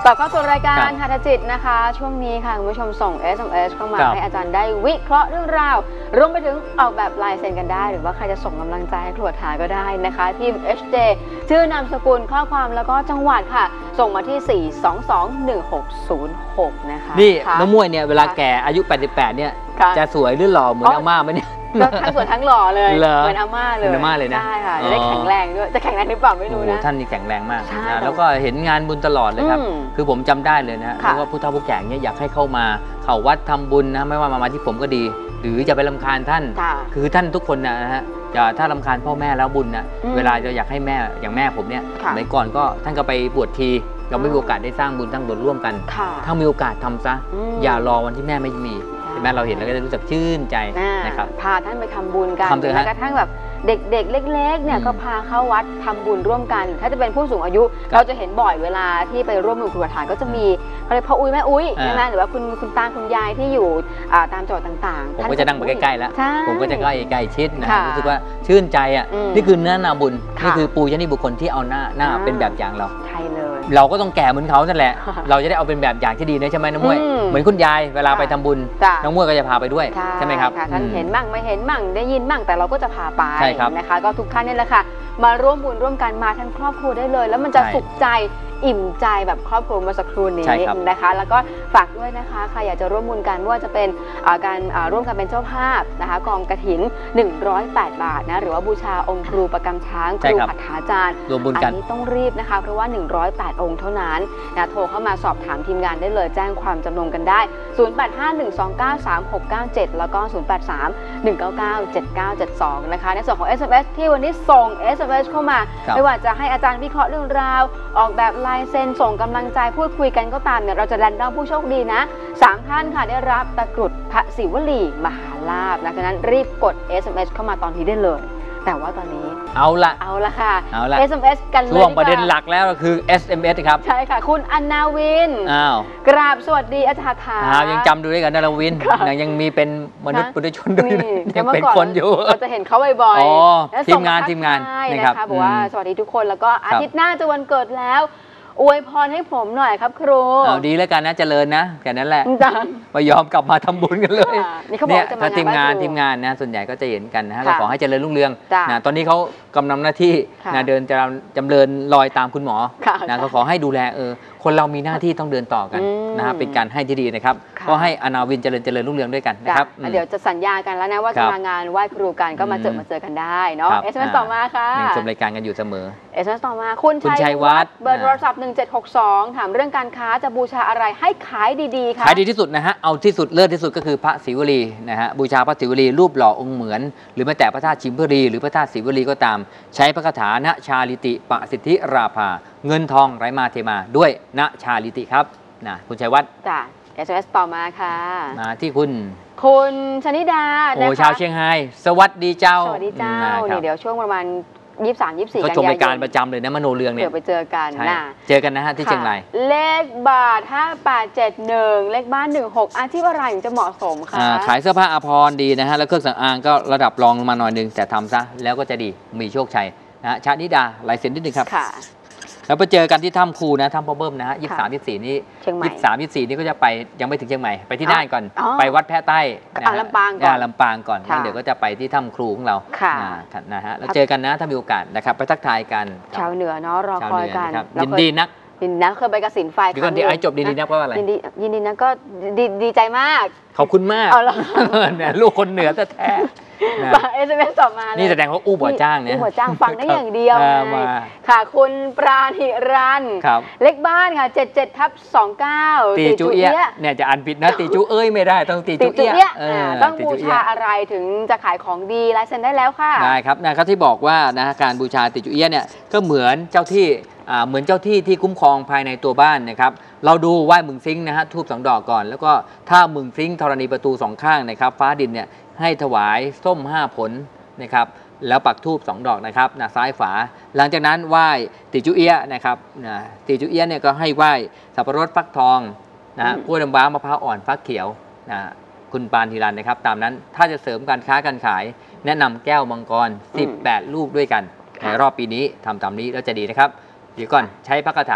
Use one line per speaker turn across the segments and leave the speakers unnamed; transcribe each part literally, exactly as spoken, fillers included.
ต่อเข้าสู่รายการหัตถจิตนะคะช่วงนี้ค่ะคุณผู้ชมส่ง เอส เอ็ม เอส เข้ามาให้อาจารย์ได้วิเคราะห์เรื่องราวรวมไปถึงออกแบบลายเซ็นกันได้หรือว่าใครจะส่งกำลังใจให้ครัวถาก็ได้นะคะทีม เอช เจ ชื่อนามสกุลข้อความแล้วก็จังหวัดค่ะส่งมาที่สี่ สอง สอง หนึ่ง หก ศูนย์ หกนะคะ
นี่น้องมวยเนี่ยเวลาแก่อายุแปดสิบแปดเนี่ยจะสวยหรือหล่อเหมือนอาม่าไหมเนี่ย
ก็ทั้งสวยทั้งหล่อเลยเหมือนอาม่าเลย
อาม่าเลยนะ
ใช่ค่ะได้แข็งแรงด้วยจะแข็งแรงหรือเปล่าไม่รู้นะ
ท่านนี่แข็งแรงมากนะแล้วก็เห็นงานบุญตลอดเลยครับคือผมจำได้เลยนะแล้วก็ผู้เฒ่าผู้แก่เนี่ยอยากให้เข้ามาเข้าวัดทำบุญนะไม่ว่ามามาที่ผมก็ดีหรือจะไปรำคาญท่านคือท่านทุกคนนะฮะจะถ้ารำคาญพ่อแม่แล้วบุญนะเวลาจะอยากให้แม่อย่างแม่ผมเนี่ยสมัยก่อนก็ท่านก็ไปบวชทีเราไม่มีโอกาสได้สร้างบุญสร้างบุญร่วมกันถ้ามีโอกาสทำซะอย่ารอวันที่แม่ไม่มีแม่เราเห็นแล้วก็จะรู้สึกชื่นใจนะครับ
พาท่านไปทำบุญกันแม้กระทั่งแบบเด็กๆเล็กๆเนี่ยก็พาเข้าวัดทำบุญร่วมกันถ้าจะเป็นผู้สูงอายุเราจะเห็นบ่อยเวลาที่ไปร่วมบุญครูฐานก็จะมีเขาเรียกพ่ออุ้ยแม่อุ้ยใช่ไหมหรือว่าคุณคุณตาคุณยายที่อยู่ตามจังหวัดต่าง
ๆผมก็จะนั่งไปใกล้ๆแล้วผมก็จะใกล้ใกล้ชิดนะรู้สึกว่าชื่นใจอ่ะนี่คือเนื้อนาบุญนี่คือปูชนียบุคคลที่เอาหน้าหน้าเป็นแบบอย่างเรา
ใช่เลย
เราก็ต้องแก่เหมือนเขานั่นแหละเราจะได้เอาเป็นแบบอย่างที่ดีนะใช่ไหมน้องมวยเหมือนคุณยายเวลาไปทำบุญน้องมวยก็จะพาไปด้วยใช่ไหมครับ
ท่านเห็นมั่งไม่เห็นมั่งได้ยินมั่งแต่เราก็จะพาไปนะคะก็ทุกท่านนี่แหละค่ะมาร่วมบุญร่วมกันมาทั้งครอบครัวได้เลยแล้วมันจะสุขใจอิ่มใจแบบครอบครัวมาสักครู่นี้นะคะแล้วก็ฝากด้วยนะคะใครอยากจะร่วมบุญกันว่าจะเป็นการร่วมกันเป็นเจ้าภาพนะคะกองกฐินหนึ่งร้อยแปดบาทนะหรือว่าบูชาองค์ครูประกำช้างครูหัตถาจารย์อันนี้ต้องรีบนะคะเพราะว่าหนึ่งร้อยแปดองค์เท่านั้นนะโทรเข้ามาสอบถามทีมงานได้เลยแจ้งความจำนงกันได้ศูนย์ แปด ห้า หนึ่ง สอง เก้า สาม หก เก้า เจ็ดแล้วก็ศูนย์ แปด สาม หนึ่ง เก้า เก้า เจ็ด เก้า เจ็ด สองนะคะในส่วนของ เอส เอ็ม เอส ที่วันนี้ส่ง เอส เอ็ม เอส เข้ามาไม่ว่าจะให้อาจารย์วิเคราะห์เรื่องราวออกแบบลายเซ็นส่งกำลังใจพูดคุยกันก็ตามเนี่ยเราจะแรนดอมผู้โชคดีนะสามท่านค่ะได้รับตะกรุดพระศิวลีมหาลาภนะฉะนั้นรีบกด เอส เอ็ม เอส เข้ามาตอนนี้ได้เลยแต่ว่าตอนนี้
เอาละ
เอาละค่ะ
เอ
ส เอ็ม เอส กันเลย
ช่วงประเด็นหลักแล้วก็คือ เอส เอ็ม เอส ครับ
ใช่ค่ะคุณอนาวิน
อ้าว
กราบสวัสดีอาจารย์ค่ะ
ยังจำดูด้วยกันนะอนาวินยังยังมีเป็นมนุษย์ปุถุชนด้วยยังเป็นคนอยู่
เราจะเห็นเขาบ่อย
ๆทีมงานทีมงาน
นะครับบอกว่าสวัสดีทุกคนแล้วก็อาทิตย์หน้าจะวันเกิดแล้วอวยพรให้ผมหน่อยครับครู
เอาดีแล้วกันนะเจริญนะแค่นั้นแหละไปยอมกลับมาทำบุญกันเลยเนี่ยถ้าทีมงานทีมงานนะส่วนใหญ่ก็จะเห็นกันนะฮะก็ขอให้เจริญรุ่งเรืองนะตอนนี้เขากำลังหน้าที่นะเดินจะจำเริญรอยตามคุณหมอนะก็ขอให้ดูแลเออคนเรามีหน้าที่ต้องเดินต่อกันนะฮะเป็นการให้ที่ดีนะครับก็ให้อนาวินเจริญเจริญรุ่งเรืองด้วยกันนะครับ
เดี๋ยวจะสัญญากันแล้วนะว่าจะมางานไหว้ครูกันก็มาเจอมาเจอกันได้เนาะเอส เอ็ม เอส ต่อมาค่ะ
ชมรายการกันอยู่เสมอ
เอส เอ็ม เอส ต่อมาคุณชัยวัฒน์เบอร์โทรศัพท์หนึ่งเจ็ดหกสองถามเรื่องการค้าจะบูชาอะไรให้ขายดีๆค่ะ
ขายดีที่สุดนะฮะเอาที่สุดเลิศที่สุดก็คือพระศิวลีนะฮะบูชาพระศิวลีรูปหล่อองค์เหมือนหรือแม้แต่พระธาตุชิมพรีหรือพระธาตุศิวลีก็ตามใช้พระคาถาณชาลิติปสิทธิราภาเงินทองไหลมาเทมาด้วยณชาลิติครับนะคุณชัยวัฒน์
จ้ะ เอส เอ็ม เอส ต่อมาค่ะ
มาที่คุณ
คุณชนิดา
โอ้ชาวเชียงไฮ้สวัสดีเจ้า
สวัสดีเจ้านี่เดี๋ยวช่วงประมาณยี่สิบสาม ยี่สิบสี่
กันยายนเขาชมรายการประจำเลยนะมโนเรืองเนี่ย
เดี๋ยวไปเจอกันนะ
เจอกันนะฮะที่เชียงราย
เลขบาทห้าแปดเจ็ดหนึ่งเลขบ้านหนึ่งหกอาชีพอะไรถึงจะเหมาะสมคะ
ขายเสื้อผ้าอาภรณ์ดีนะฮะแล้วเครื่องสำอางก็ระดับรองลงมาหน่อยนึงแต่ทำซะแล้วก็จะดีมีโชคชัยนะฮะชนิดาลายเซ็นนิดนึงครับแล้วไปเจอกันที่ถ้ำครูนะถ้ำพ่อเบิ้มนะฮะยี่สิบสาม ยี่สิบสี่นี่ยี่สิบสาม ยี่สิบสี่นี่ก็จะไปยังไม่ถึงเชียงใหม่ไปที่น่านก่อนไปวัดแพะใต้
นะลำปางก่อน
ลำปางก่อนเดี๋ยวก็จะไปที่ถ้ำครูของเรานะฮะแล้วเจอกันนะถ้ามีโอกาสนะครับไปทักทายกัน
ชาวเหนือเนาะรอคอยกัน
ยินดีนัก
ยินดีนักเคยไปกสิณไฟ
ครั้งนี้ไอ้จบดีดีนักว่าอะไร
ยินดียินดีนักก็ดีใจมาก
ขอบคุณมากเนี่ยลูกคนเหนือแท้
เอส เอ็ม เอส ต่อมา
นี่แสดงว่าอู้บ่อจ้างเนี่ย
อู้บ่อจ้างฟังได้อย่างเดียวค่ะคุณปราณิรันเลขบ้านค่ะเจ็ดเจ็ดทับสองเก้า
ตีจุเอี้ยเนี่ยจะอ่านผิดนะตีจุเอ้ยไม่ได้ต้องตีจุเอี้ย
ต้องบูชาอะไรถึงจะขายของดีลายเซ็นได้แล้วค่ะ
ได้ครับนะครับที่บอกว่านะการบูชาตีจุเอี้ยเนี่ยก็เหมือนเจ้าที่เหมือนเจ้าที่ที่คุ้มครองภายในตัวบ้านนะครับเราดูไหว้มึงซิงนะฮะทูบสองดอกก่อนแล้วก็ถ้ามึงซิงธรณีประตูสองข้างนะครับฟ้าดินเนี่ยให้ถวายส้มห้าผลนะครับแล้วปักทูบสองดอกนะครับนะซ้ายฝาหลังจากนั้นไหว้ติจุเอี้ยนะครับนะติจุเอี้ยเนี่ยก็ให้ไหว้สับปะรดฟักทองนะกล้วยน้ำว้ามะพร้าวอ่อนฟักเขียวนะคุณปานธีรันนะครับตามนั้นถ้าจะเสริมการค้าการขายแนะนำแก้วมังกรสิบแปดลูกด้วยกันในรอบปีนี้ทำตามนี้แล้วจะดีนะครับเดี๋ยวก่อนใช้พระคาถา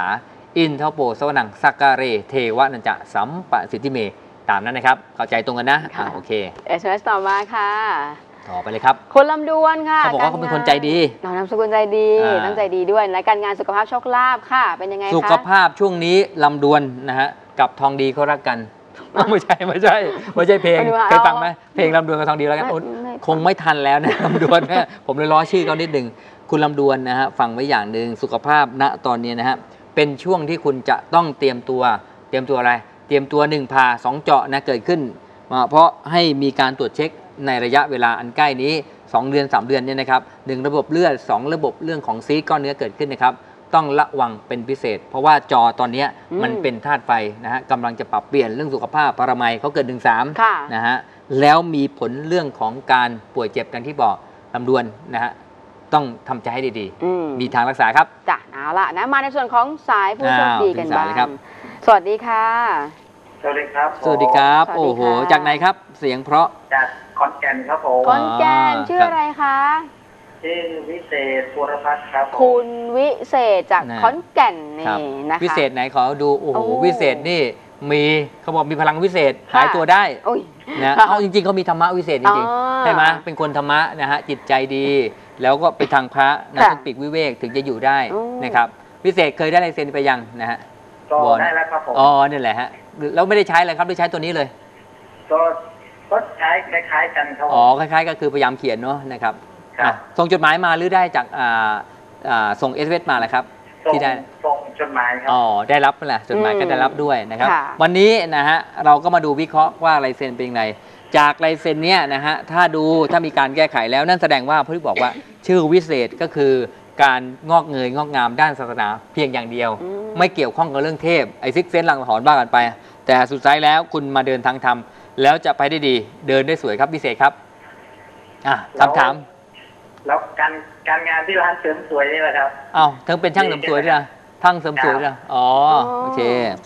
อินทโปสวนังสักการเรเทวนัญจะสัมปสิทธิเมตามนั้นนะครับเข้าใจตรงกันนะอ่ะโอเค
เอส เอ็ม เอส ต่อมาค่ะ
ต่อไปเลยครับ
คนลำดวนค่ะ
เขาบอกว่าเขาเป็นคนใจดี
น้องนามสกุลใจดีตั้งใจดีด้วยและการงานสุขภาพโชคลาภค่ะเป็นยังไงคะ
สุขภาพช่วงนี้ลำดวนนะฮะกับทองดีเขารักกันไม่ใช่ไม่ใช่ไม่ใช่เพลงเคยฟังไหมเพลงลำดวนกับทองดีแล้วกันคงไม่ทันแล้วนะลำดวนนะผมเลยล้อชื่อเขานิดหนึ่งคุณลำดวนนะฮะฟังไว้อย่างหนึ่งสุขภาพณตอนนี้นะฮะเป็นช่วงที่คุณจะต้องเตรียมตัวเตรียมตัวอะไรเตรียมตัวหนึ่งผ่าสองเจาะนะเกิดขึ้นเพราะให้มีการตรวจเช็คในระยะเวลาอันใกล้นี้สองเดือนสามเดือนเนี่ยนะครับหนึ่งระบบเลือดสองระบบเรื่องของซีสก้อนเนื้อเกิดขึ้นนะครับต้องระวังเป็นพิเศษเพราะว่าจอตอนนี้มันเป็นธาตุไฟนะฮะกำลังจะปรับเปลี่ยนเรื่องสุขภาพปรมัยเขาเกิดหนึ่งสามนะฮะแล้วมีผลเรื่องของการป่วยเจ็บดังที่บอกลำดวนนะฮะต้องทำใจให้ดีๆมีทางรักษาครับ
จ้ะเอาละนะมาในส่วนของสายผู้โชคดีกันบ้างสวัสดีค่ะ
สวัสดีครับ
สวัสดีครับโอ้โหจากไหนครับเสียงเพราะ
จากขอนแก่นครับผม
ขอนแก่นชื่ออะไรคะ
ชื่อวิเศษภูรพัฒน์ครับ
คุณวิเศษจากขอนแก่นนี่นะคะ
วิเศษไหนขอดูโอ้โหวิเศษนี่มีเขาบอกมีพลังวิเศษหายตัวได้นะเอาจริงๆเขามีธรรมะวิเศษจริงๆใช่ไหมเป็นคนธรรมะนะฮะจิตใจดีแล้วก็ไปทางพระนะต้องปีกวิเวกถึงจะอยู่ได้นะครับวิเศษเคยได้ลายเซ็นไปยังนะฮะ
ก็ได้แล้วครับผม
อ๋อนี่แหละฮะแล้วไม่ได้ใช้เลยครับได้ใช้ตัวนี้เลย
ก็ก็ใช้คล้ายๆกันครับ
อ๋อคล้ายๆก็คือพยายามเขียนเนาะนะครับส่งจดหมายมาหรือได้จากส่งเอสเวสมาแหละครับที่ได้
ส่งจดหมายครับ
อ๋อได้รับแหละจดหมายก็ได้รับด้วยนะครับวันนี้นะฮะเราก็มาดูวิเคราะห์ว่าลายเซ็นเป็นยังไงจากลายเซ็นเนี้ยนะฮะถ้าดูถ้ามีการแก้ไขแล้วนั่นแสดงว่าผู้ที่บอกว่าชื่อวิเศษก็คือการงอกเงยงอกงามด้านศาสนาเพียงอย่างเดียวไม่เกี่ยวข้องกับเรื่องเทพไอซิกเซนหลังหอนบ้ากันไปแต่สุดท้ายแล้วคุณมาเดินทางธรรมแล้วจะไปได้ดีเดินได้สวยครับวิเศษครับอ่ะคำถาม
แล้วการการงานที่ร้านเสริมสวยนี่แหละครับ
อ้าวเธอเป็นช่างเสริมสวยด้วยนะช่างเสริมสวยด้วยอ๋อโอเค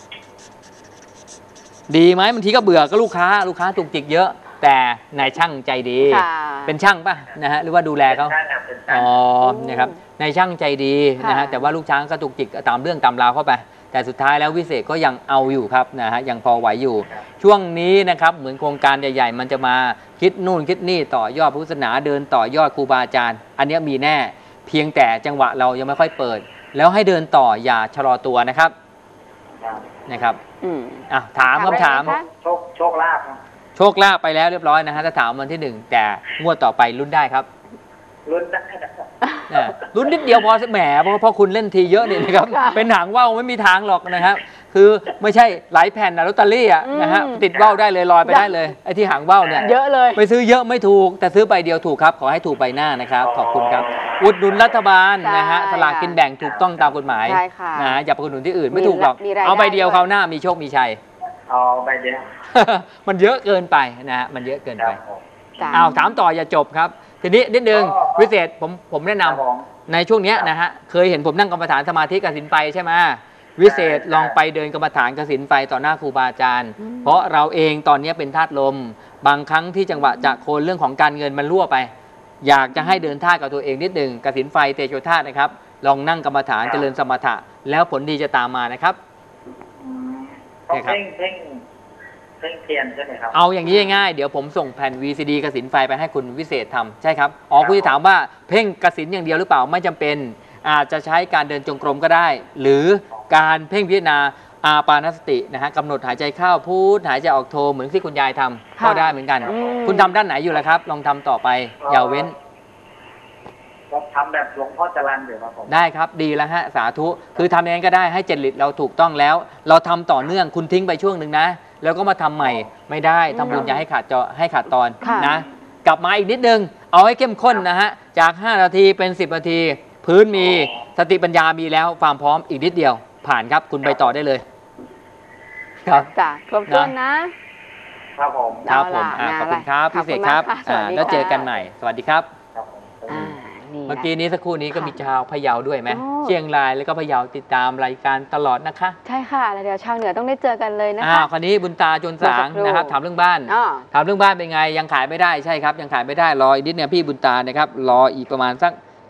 ดีไหมบางทีก็เบื่อก็ลูกค้าลูกค้าจุกจิกเยอะแต่นายช่างใจดีเป็นช่างป่ะนะฮะหรือว่าดูแลเขาอ๋อนะครับนายช่างใจดีนะฮะแต่ว่าลูกช้างก็จุกจิกตามเรื่องตามราวเข้าไปแต่สุดท้ายแล้ววิเศษก็ยังเอาอยู่ครับนะฮะยังพอไหวอยู่ช่วงนี้นะครับเหมือนโครงการใหญ่ๆมันจะมาคิดนู่นคิดนี่ต่อยอดพุทธศาสนาเดินต่อยอดครูบาอาจารย์อันนี้มีแน่เพียงแต่จังหวะเรายังไม่ค่อยเปิดแล้วให้เดินต่ออย่าชะลอตัวนะครับนะครับอ่ะถามคำถาม
โชคโชคลาภ
โชคลาภไปแล้วเรียบร้อยนะฮะถ้าถามวันที่หนึ่งแต่งวดต่อไปลุ้นได้ครับ
ลุ้นได้
ลุ้นนิดเดียวพอแหมเพราะเพราะคุณเล่นทีเยอะนี่นะครับเป็นหางว่าวไม่มีทางหรอกนะครับคือไม่ใช่หลายแผ่นนะลอตเตอรี่อ่ะนะฮะติดว่าวได้เลยลอยไปได้เลยไอ้ที่หางว่าวเนี่ย
เยอะเลย
ไปซื้อเยอะไม่ถูกแต่ซื้อใบเดียวถูกครับขอให้ถูกใบหน้านะครับขอบคุณครับอุดหนุนรัฐบาลนะฮะสลากกินแบ่งถูกต้องตามกฎหมายนะอย่าไปอุดหนุนที่อื่นไม่ถูกหรอกเอาใบเดียวคราวหน้ามีโชคมีชัย
เอาใบเดียว
มันเยอะเกินไปนะฮะมันเยอะเกินไปเอาถามต่ออย่าจบครับทีนี้นิดนึงวิเศษผมผมแนะนำในช่วงนี้นะฮะเคยเห็นผมนั่งกรรมฐานสมาธิกสินไฟใช่ไหมวิเศษลองไปเดินกรรมฐานกสินไฟต่อหน้าครูบาอาจารย์เพราะเราเองตอนนี้เป็นธาตุลมบางครั้งที่จังหวะจะโคนเรื่องของการเงินมันรั่วไปอยากจะให้เดินท่ากับตัวเองนิดนึงกสินไฟเตโชธาตุนะครับลองนั่งกรรมฐานเจริญสมถะแล้วผลดีจะตามมานะครับ
เพ่งเพ่งเพ่งเทียนใช่ไหมครับ
เอาอย่างนี้ง่ายๆเดี๋ยวผมส่งแผ่น วี ซี ดี กสินไฟไปให้คุณวิเศษทำใช่ครับอ๋อคุณจะถามว่าเพ่งกสินอย่างเดียวหรือเปล่าไม่จำเป็นอาจจะใช้การเดินจงกรมก็ได้หรือการเพ่งพิจารณาอาปานสตินะฮะกำหนดหายใจเข้าพูดหายใจออกโทเหมือนที่คุณยายทำก็ได้เหมือนกันคุณทำด้านไหนอยู่แล้วครับลองทำต่อไปอย่าเว้น
ทำแบบหลวงพ่อจรัญเดี๋ยวครับผม
ได้ครับดีแล้วฮะสาธุคือทำอย่างนั้นก็ได้ให้เจริญเราถูกต้องแล้วเราทำต่อเนื่องคุณทิ้งไปช่วงหนึ่งนะแล้วก็มาทำใหม่ไม่ได้ทำบุญอย่าให้ขาดจอให้ขาดตอนนะกลับมาอีกนิดนึงเอาให้เข้มข้นนะฮะจากห้านาทีเป็นสิบนาทีพื้นมีสติปัญญามีแล้วความพร้อมอีกนิดเดียวผ่านครับคุณไปต่อได้เลย
ครับจ้ะครบถ้วนนะครับ
ผม
ครับผมขอบคุณครับพิเศษครับแล้วเจอกันใหม่สวัสดีครับเมื่อกี้นี้สักครู่นี้ก็มีชาวพะเยาด้วยไหมเชียงรายแล้วก็พะเยาติดตามรายการตลอดนะคะ
ใช่ค่ะแล้วเดี๋ยวชาวเหนือต้องได้เจอกันเลยนะคะ
อ่าคราวนี้บุญตาจนสางนะครับถามเรื่องบ้านถามเรื่องบ้านเป็นไงยังขายไม่ได้ใช่ครับยังขายไม่ได้รออีกนิดเนี่ยพี่บุญตานะครับรออีกประมาณสัก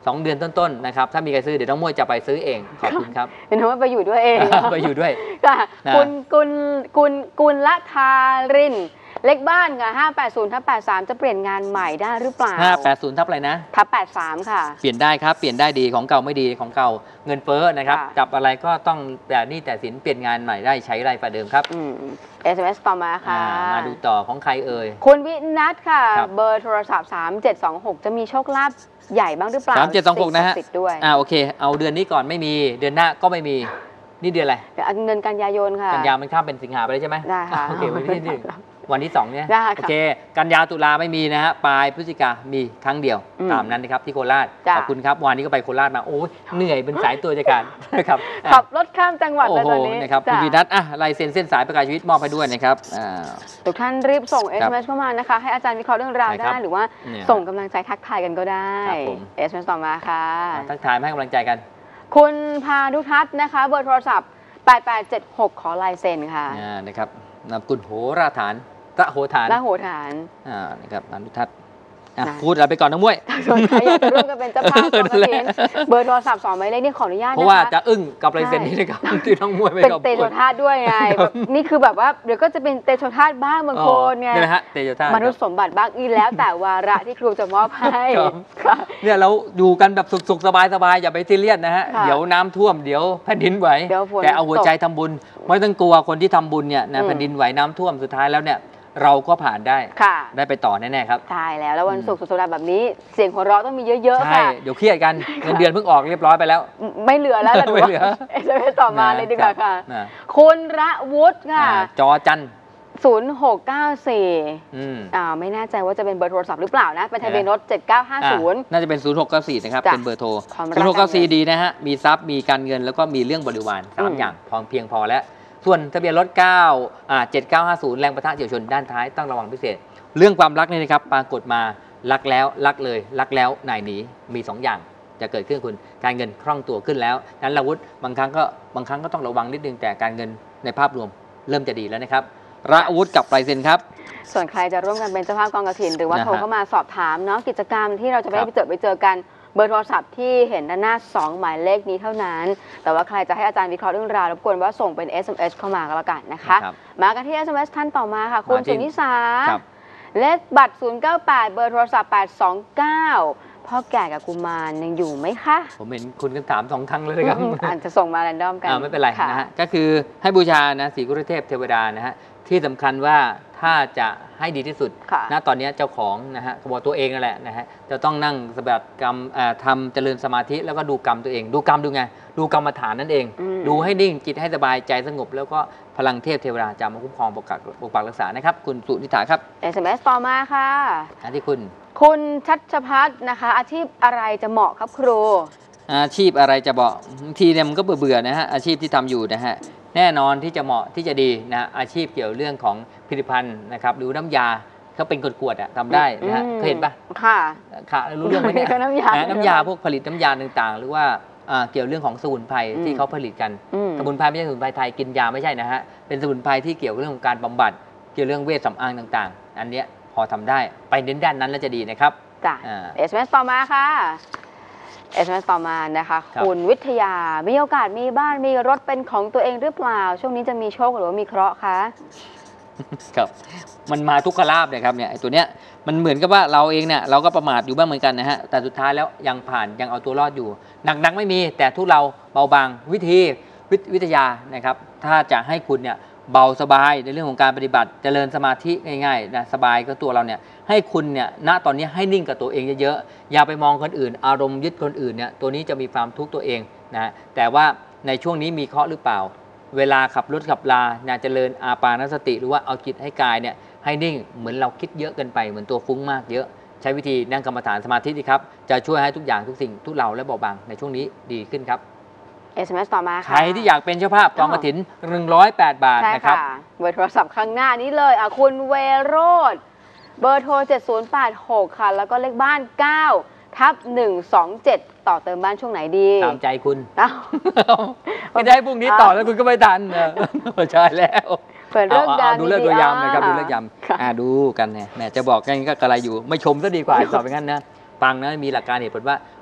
สองเดือนต้นๆนะครับถ้ามีใครซื้อเดี๋ยวน้องมวยจะไปซื้อเองขอบคุณครับ
เป็นน้องมวยไปอยู่ด้วยเอง
ไปอยู่ด้วย
ค่ะ
นะ
คุณกุลกุลกุลละทารินเลขบ้านค่ะห้าแปดศูนย์ทับแปดสามจะเปลี่ยนงานใหม่ได้หรือเปล่า
ห้าแปดศูนย์ทับอะไรนะ
ทับแปดสามค่ะ
เปลี่ยนได้ครับเปลี่ยนได้ดีของเก่าไม่ดีของเก่าเงินเฟ้อนะครับ
ค่ะ
จับอะไรก็ต้องแต่นี่แต่สินเปลี่ยนงานใหม่ได้ใช้ไรฝ่าเดิมครับ
อืม เอส เอ็ม เอส ต่อมาค่ะ
อ่ามาดูต่อของใครเอ่ย
คุณวินัทค่ะ
ครับ
เบอร์โทรศัพท์สามเจ็ดสองหกจะมีโชคลาภใหญ่บ้างหรือเปล่า
สามเจ็ดสองหกนะฮะ
สิ่งศักดิ์สิทธิ์ด้วย
อ่าโอเคเอาเดือนนี้ก่อนไม่มีเดือนหน้าก็ไม่มีนี่เดือนอะไร
เดี๋ยวเอาเงินกันยายนค่ะ
กันยามันข้ามเป็นสิงหาไปเลยใช่ไหม
ได้ค่ะ
โอเควันที่หนึ่งวันที่สองเนี่ย
ได้ค่ะ
โอเคกันยาตุลาไม่มีนะฮะปลายพฤศจิกามีครั้งเดียว
อืม
ตามนั้นนะครับที่โคราช
จ้ะ
ขอบคุณครับวันนี้ก็ไปโคราชมาโอ้ยเหนื่อยเป็นสายตัวจัดการนะครับอ่ะ
ขับรถข้ามจังหวัด
โอ้
เลย
โห
ตอนนี้
นะครับคุณ
จ้ะ
วีนัทอ่ะลายเซ็นเส้นสายประกายชีวิตมอบให้ด้วยนะครับอ่า
ทุกท่านรีบส่ง
ครั
เอส
บ
เอ็ม เอส เข้ามานะคะ ให้อาจารย์วิเคราะห์เรื่องราว
ใช่ครั
ได้
บ
หรือว่า
เนี่ย
ส่งกำลังใจทักทายกันก็ได้
ครับผม
เอส เอ็ม เอส ต่อมาค่ะ
ทักทายมาให้กำลังใจกัน
คุณพานุทัศน์นะคะ เบอร์โทรศัพท์แปดแปดเจ็ดหกขอลายเซ็นค่ะ
อ่านะครับนามกุลโหราฐานตะโหฐาน
และโหฐาน
อ่านะครับอนุทัศน์อ่ะ
นะ
พูดอะไรไปก่อนน้องมวย
ส่วนใครอยากจะร่วมกันเป็นเจ้าภาพ
เออ
ก็
นั่นแห
เขี
ละ
ยนเบอร์โทรศัพท์สองหมายเลขนี่ขออนุญาต
เพ
นะคะ
ราะว่าจะอึ้งกับลายเซ็น
ใช่
นี้นะครับที่น้องมวยไป
เป็น
กับ
เตโชธาตุด้วยไงแบบนี่คือแบบว่าเดี๋ยวก็จะเป็นเตโชธาตุบ้างบางคนไง
เนี่ยนะฮะเตโชธาม
นุษย์สมบัติบ้างอีแล้วแต่วาระที่ครูจะมอบให้
ครับ
ค่ะ
เนี่ยเราอยู่กันแบบสุขๆสบายๆอย่าไปซีเรียสนะฮะ
ค่ะ
เดี๋ยวน้ำท่วมเดี๋ยวแผ่นดินไหว
เดี๋ยวฝน
แต่เอาหัว
ตก
ใจทำบุญไม่ต้องกลัวคนที่ทำบุญเนี่ยนะ
อืม
แผ่นดินไหวน้ำท่วมสุดท้ายแล้วเนี่ยเราก็ผ่านได้
ค่ะ
ได้ไปต่อแน่ๆครับ
ใช่แล้วแล้ววัน
อืม
ศุกร์สุดสัปดาห์แบบนี้ เสียงหัวเราะต้องมีเยอะๆ
ใช่
ค่ะ
เดี๋ยวเครียดกันเงินเดือนเพิ่งออกเรียบร้อยไปแล้ว
ไม่เหลือแล้วล่ะหนู
ไม่เหลือ
เอสเอ็มเอสต่อมาเลยดีกว่าค่ะ
นะ
คุณระวุฒิค่ะ
อ่าจอจันทร์
ศูนย์หกเก้าสี่
อืม
อ่าไม่แน่ใจว่าจะเป็นเบอร์โทรศัพท์หรือเปล่านะ เป็นทะเบียนรถ เจ็ดเก้าห้าศูนย์
อ่ะน่าจะเป็น ศูนย์หกเก้าสี่ นะครับ
จ้ะ
เป็นเบอร์โทร
ความรัก
ศูนย์หกเก้าสี่
การเงิน
ดีนะฮะ มีทรัพย์ มีการเงิน แล้วก็มีเรื่องบริวารสาม
อืม
อย่างพอเพียงพอแล้ว ส่วนทะเบียนรถเก้าอ่าเจ็ดเก้าห้าศูนย์ แรงประทะเฉียวชนด้านท้ายต้องระวังพิเศษ เรื่องความรักเนี่ยนะครับ ปรากฏมารักแล้วรักเลยรักแล้วนายหนีมีสองอย่างจะเกิดขึ้นกับคุณ การเงินคล่องตัวขึ้นแล้วนั้นระวุธบางครั้งก็บางครั้งก็ต้องระวังนิดนึงแต่การเงินในภาพรวมเริ่มจะดีแล้วนะครับระวุธกับลายเซ็นครับ
ส่วนใครจะร่วมกันเป็นเจ้าภาพกองกฐิน หรือว่า
นะฮะ
โทรเข้ามาสอบถามเนาะกิจกรรมที่เราจะไป
ครับ
ไปเจอไปเจอกันเบอร์โทรศัพท์ที่เห็นด้านหน้าสองหมายเลขนี้เท่านั้น แต่ว่าใครจะให้อาจารย์วิเคราะห์เรื่องราวรบกวนว่าส่งเป็น เอส เอ็ม เอส เข้ามาก็แล้วกันนะคะ
ครับ
มากันที่ เอส เอ็ม เอส ท่านต่อมาค่ะ คุณ
มาที่
สุนิสา
ครับ
เลขบัตร ศูนย์เก้าแปด เบอร์โทรศัพท์ แปดสองเก้า พ่อแก่กับกุมารยังอยู่ไหมคะ
ผมเห็นคุณกันถามสองครั้งเลยครับ
อืมอาจจะส่งมาแรนดอมกัน
อ่าไม่เป็นไร
ค่
นะฮะก็คือให้บูชานะศรีกุรุเทพเทวดานะฮะที่สำคัญว่าถ้าจะให้ดีที่สุด
ค่ะ
ณตอนนี้เจ้าของนะฮะบอกตัวเองนั่นแหละนะฮะจะต้องนั่งสบัดกรรมอ่าทำเจริญสมาธิแล้วก็ดูกรรมตัวเอง ดูกรรมดูไงดูกรรมฐานนั่นเอง
อืม
ดูให้นิ่งจิตให้สบายใจสงบ แล้วก็พลังเทพเทวดาจะมาคุ้มครองปกปักปกปักรักษานะครับคุณสุนิธาครับ
เอส เอ็ม เอส ต่อมาค่ะ
อันที่คุณ
คุณชัชพัฒน์นะคะ อาชีพอะไรจะเหมาะครับครู
อาชีพอะไรจะบอกบางทีเนี่ยมันก็เบื่อๆนะฮะอาชีพที่ทำอยู่นะฮะแน่นอนที่จะเหมาะที่จะดีนะฮะอาชีพเกี่ยวเรื่องของผลิตภัณฑ์นะครับหรือน้ำยาเขาเป็นขวดๆอะทำได้นะฮะ
อืม
เคยเห็นปะ
ค่ะ
ค่ะรู้เรื่องไหมเนี่ย
ก็น้ำยา
นะน้ำยาพวกผลิตน้ำยาต่างๆ หรือว่าอ่าเกี่ยวเรื่องของสมุนไพร
อืม
ที่เขาผลิตกัน
อืม
สมุนไพรไม่ใช่สมุนไพรไทยกินยาไม่ใช่นะฮะเป็นสมุนไพรที่เกี่ยวกับเรื่องของการบำบัดเกี่ยวเรื่องเวชสำอางต่างๆ อันเนี้ยพอทำได้ไปเน้นด้านนั้นแล้วจะดีนะครับ
จ้ะ
อ่า
เอส เอ็ม เอส ต่อมาค่ะ เอส เอ็ม เอส ต่อมานะคะ
ครับ
คุณวิทยา มีโอกาสมีบ้านมีรถเป็นของตัวเองหรือเปล่า ช่วงนี้จะมีโชคหรือว่ามีเคราะห์คะ
ครับมันมาทุกขลาภเนี่ยครับเนี่ยไอ้ตัวเนี้ยมันเหมือนกับว่าเราเองเนี่ยเราก็ประมาทอยู่บ้างเหมือนกันนะฮะแต่สุดท้ายแล้วยังผ่านยังเอาตัวรอดอยู่หนักๆไม่มีแต่ทุเราเบาบางวิธีวิวิทยานะครับถ้าจะให้คุณเนี่ยเบาสบายในเรื่องของการปฏิบัติเจริญสมาธิง่ายๆนะสบายก็ตัวเราเนี่ยให้คุณเนี่ยณตอนนี้ให้นิ่งกับตัวเองเยอะๆอย่าไปมองคนอื่น อารมณ์ยึดคนอื่นเนี่ยตัวนี้จะมีความทุกข์ตัวเองนะแต่ว่าในช่วงนี้มีเคราะห์หรือเปล่า เวลาขับรถขับลาเนี่ยเจริญอาปานสติหรือว่าเอาจิตให้กายเนี่ยให้นิ่งเหมือนเราคิดเยอะเกินไปเหมือนตัวฟุ้งมากเยอะใช้วิธีนั่งกรรมฐานสมาธิดีครับจะช่วยให้ทุกอย่างทุกสิ่งทุกเราและเบาบางในช่วงนี้ดีขึ้นครับ
เอส เอ็ม เอส ต่อมา
ใค
ค่ะ
รที่อยากเป็นเจ้าภาพกองกฐินหนึ่งร้อยแปดบาท
ใช่
นะครับ
ค่ะเบอร์โทรศัพท์ข้างหน้านี้เลยอ่ะคุณเวโรธเบอร์โทร เจ็ดศูนย์แปดหก ค่ะ แล้วก็เลขบ้าน เก้าทับหนึ่งสองเจ็ด ต่อเติมบ้านช่วงไหนดี
ตามใจคุณ
เอ้า
ไม่ได้พรุ่งนี้ต่อแล้วคุณก็ไม่ทันเออใช่แล้ว
เปิดเรื่อง
เอา
การ
เอาดูเลิกดูยามนะครับดูเลิกยาม
ค่ะ
อ่าดูกันเนี่ยแหมจะบอกกันก็กระไรอยู่ไม่ชมซะดีกว่า ตอบไปงั้นนะฟังนะมีหลักการเหตุผลว่า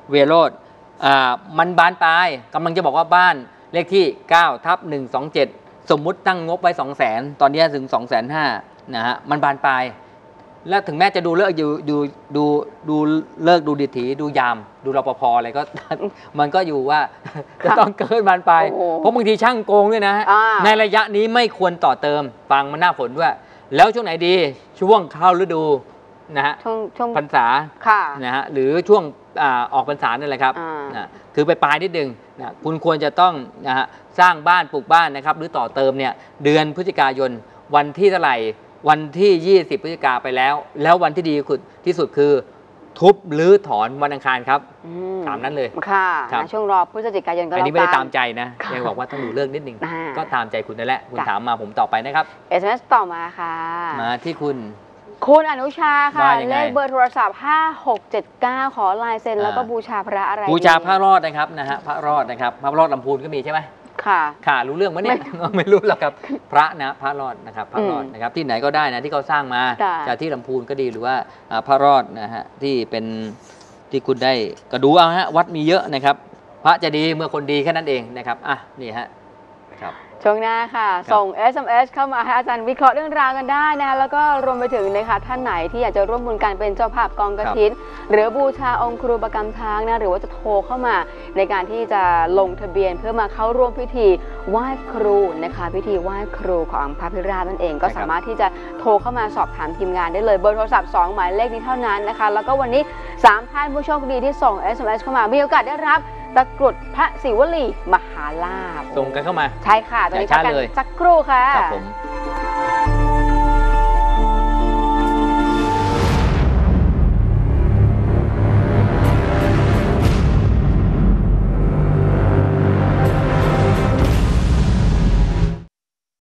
เวโรจน์อ่ามันบานปลายกำลังจะบอกว่าบ้านเลขที่เก้าทับหนึ่งสองเจ็ดสมมุติตั้งงบไว้สองแสนตอนนี้ถึงสองแสนห้านะฮะมันบานปลายแล้วถึงแม้จะดูเลิกอยู่ดูดูดูเลิกดูดิถีดูยามดูรปภอะไรก็ มันก็อยู่ว่าจะต้องเกินบานปลายเพราะบางทีช่างโกงด้วยนะในระยะนี้ไม่ควรต่อเติมฟังมันหน้าฝนด้วยแล้วช่วงไหนดีช่วงเข้าฤดูนะฮะ
ช่วงช่วง
พรรษานะฮะหรือช่วงอออกพรรษานี่แหละครับนะคือไปปลายนิดนึงนะคุณควรจะต้องนะฮะสร้างบ้านปลูกบ้านนะครับหรือต่อเติมเนี่ยเดือนพฤศจิกายนวันที่เท่าไหร่วันที่ยี่สิบพฤศจิกาไปแล้วแล้ววันที่ดีที่สุดคือทุบหรือถอนวันอังคารครับตามนั้นเลย
ค่ะช่วงรอพฤศจิกายนก็แล้วกัน
อันนี้ไม่ได้ตามใจนะยังบอกว่าต้องดูเรื่องนิดนึงก็ตามใจคุณนั่นแหละคุณถามมาผมตอบไปนะครับ
เอส เอ็ม เอส ต่อมาค่ะ
มาที่คุณ
คุณอนุชาค่ะเลขเบอร์โทรศัพท์ห้าหกเจ็ดเก้าขอลายเซ็นแล้วก็บูชาพระอะไร
บูชาพระรอดนะครับนะฮะพระรอดนะครับพระรอดลำพูนก็มีใช่ไหม
ค่ะ
ค่ะรู้เรื่องไหมเนี่ยไม่รู้หรอกครับพระนะพระรอดนะครับพระรอดนะครับที่ไหนก็ได้นะที่เขาสร้างมาจากที่ลำพูนก็ดีหรือว่าพระรอดนะฮะที่เป็นที่คุณได้ก็ดูเอาฮะวัดมีเยอะนะครับพระจะดีเมื่อคนดีแค่นั้นเองนะครับอ่ะนี่ฮะครับ
ช่วงหน้าค่ะส่ง เอส เอ็ม เอส เข้ามาให้อาจารย์วิเคราะห์เรื่องราวกันได้นะคะแล้วก็รวมไปถึงนะคะท่านไหนที่อยากจะร่วมบุญกันเป็นเจ้าภาพกองกฐินหรือบูชาองค์ครูประกำช้างนะหรือว่าจะโทรเข้ามาในการที่จะลงทะเบียนเพื่อมาเข้าร่วมพิธีไหว้ครูนะคะพิธีไหว้ครูของพระพิราบนั่นเองก็สามารถที่จะโทรเข้ามาสอบถามทีมงานได้เลยเบอร์โทรศัพท์สองหมายเลขนี้เท่านั้นนะคะแล้วก็วันนี้สามท่านผู้โชคดีที่ส่ง เอส เอ็ม เอส เข้ามามีโอกาสได้รับตะกรุดพระศิวลีมหาลาภ
ส่งกันเข้ามา
ใช่ค่ะตอนนี้พักกันสักครู่ค่ะ
ครับผม